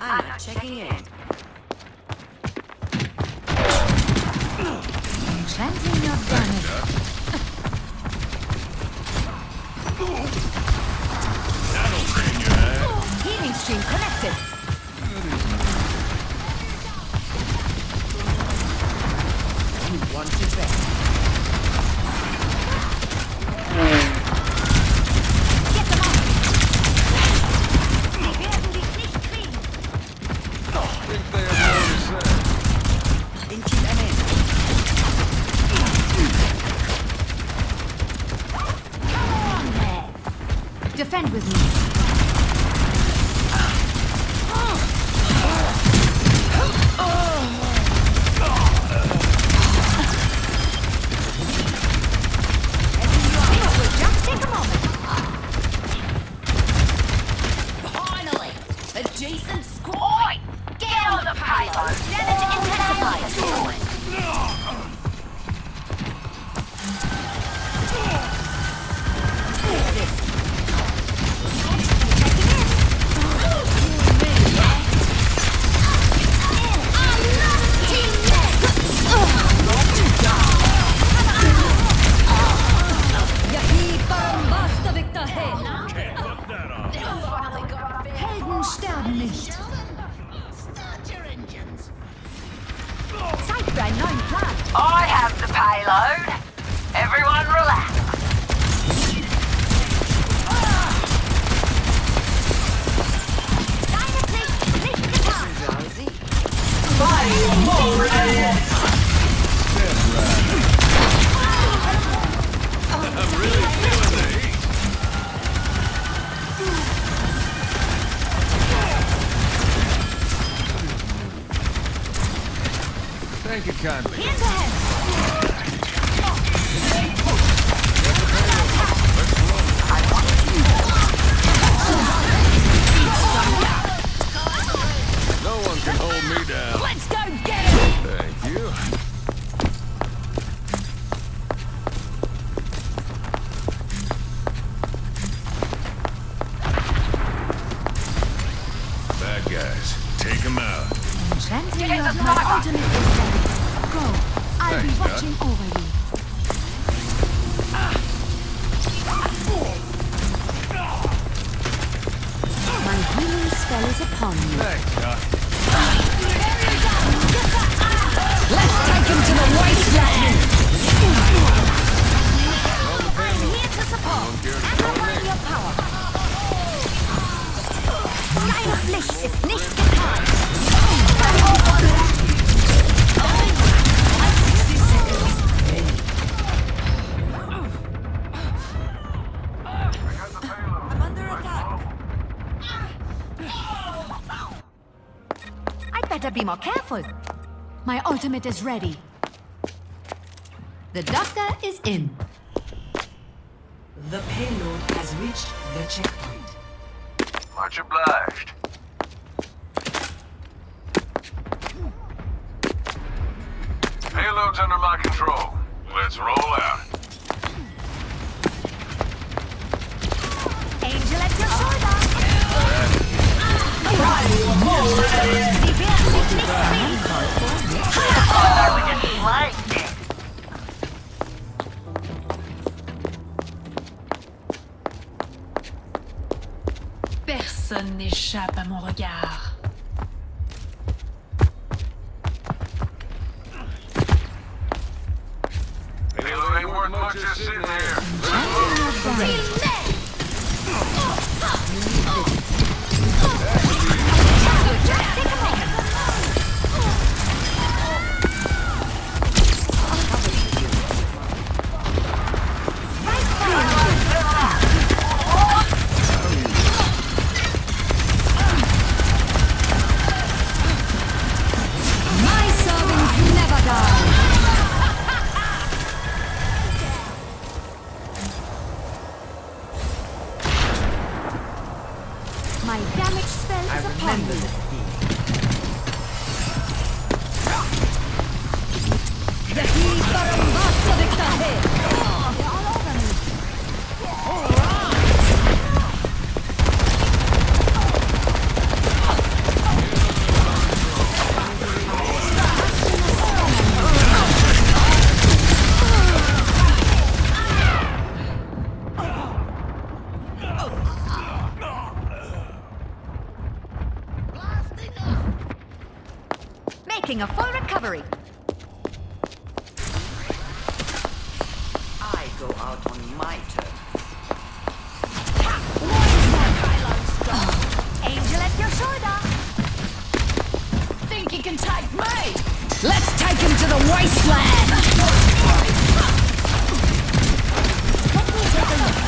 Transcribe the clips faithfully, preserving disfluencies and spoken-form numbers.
Anna checking in. Chanting your damage. That'll drain your head. Healing stream connected. You want to bet. Get them off. I think they have more to say. In team M N. Defend with me. Just take a moment. Finally! Adjacent squad! Get on the payload! Damage intensifies. Can't fuck that off. Helden sterben nicht. Zeit für einen neuen Plan. I have the payload. Everyone relax. Deine Pflicht nicht getan. Drowsy? I'm really feeling the heat. Thank you kindly. Hinterhand. No one can hold me down. Let's go get him. Thank you. Bad guys, take them out. Chanting your my ultimate is ready. Go. I'll Thanks, be Doc. watching over you. My healing spell is upon you. Thanks, Doc. Let's take him to the wasteland. On the I'm payload. here to support. Don't care to join Amplify me. your power. Deine Pflicht ist nicht getan. I'm under attack. I'd better be more careful. My ultimate is ready. The doctor is in. The payload has reached the checkpoint. Much obliged. Payload's under my control. Let's roll out. Angel at your shoulder. Oh, we just sliced it. Personne n'échappe à mon regard. Payload ain't worth much just sitting here. My servants never die. My damage spell I is upon remember you. this theme. Yahi Barambasa Victahe. They're all over me. Taking a full recovery. I go out on my turn. Angel at your shoulder. Think you can take me? Let's take him to the wasteland. Let me take a look.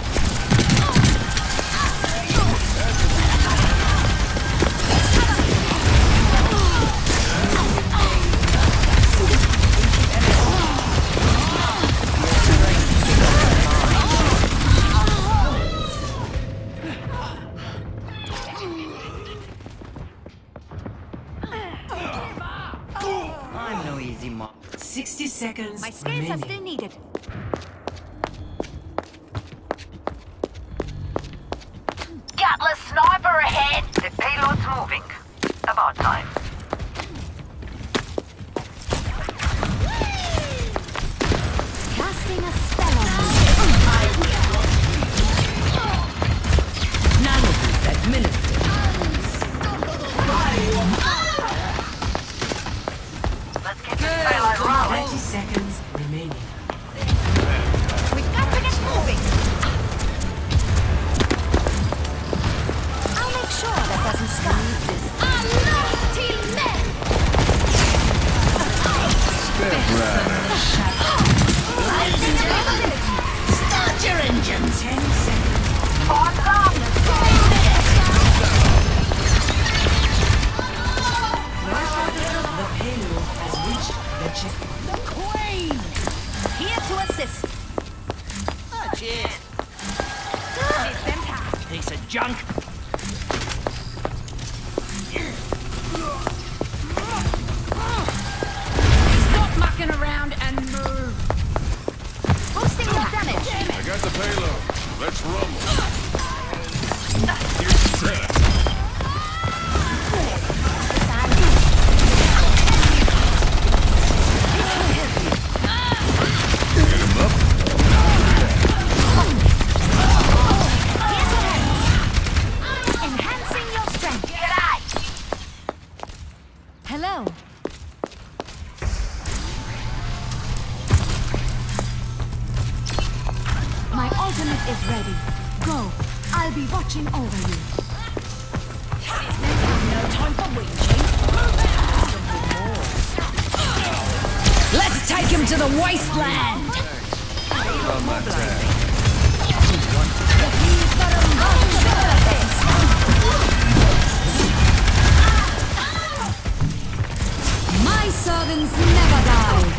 I'm no easy mark. Sixty seconds. My skills remaining. are still needed. Gutless sniper ahead! The payload's moving. About time. Casting a spell on you. Nanoboost administered. Let's get this payload rolling. Thirty seconds remaining. We've got to get moving. I'll make sure that doesn't stop. Start your engines. Ten seconds. Force up! The payload has reached the checkpoint. The Queen! Here to assist. Oh, cheers. It's them time. Piece of junk. Stop mucking around and move. Boosting your damage. I got the payload. Let's rumble. Get him up. Enhancing your strength. G'day! Hello. My ultimate is ready. Go. I'll be watching over you. No time for whinging. Let's take him to the wasteland. On my tag. My servants never die.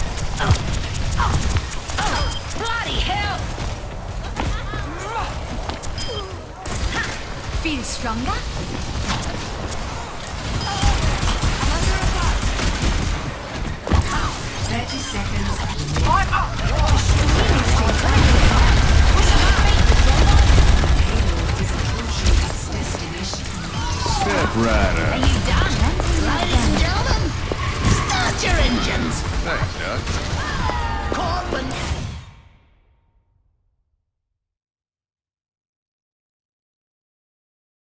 Bloody hell! Feel stronger? Thirty seconds. Payload is approaching its destination. Step rider. Are you done? Ladies and gentlemen, start your engines. Thanks, Doc. Corbin.